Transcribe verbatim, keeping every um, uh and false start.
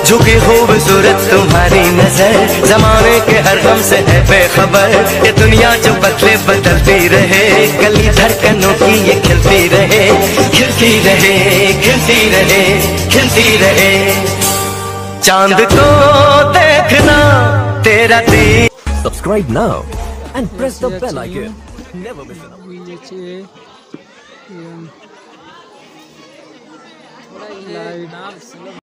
झुकी खूबसूरत तुम्हारी नजर, जमाने के हर गम से है बेखबर। ये दुनिया जो बदले बदलती रहे, गली धड़कनों की ये खिलती रहे, खिलती रहे, खिलती रहे, खिलती रहे। चांद को देखना तेरा दिल। Subscribe now and press the bell icon. Never miss an update. Live.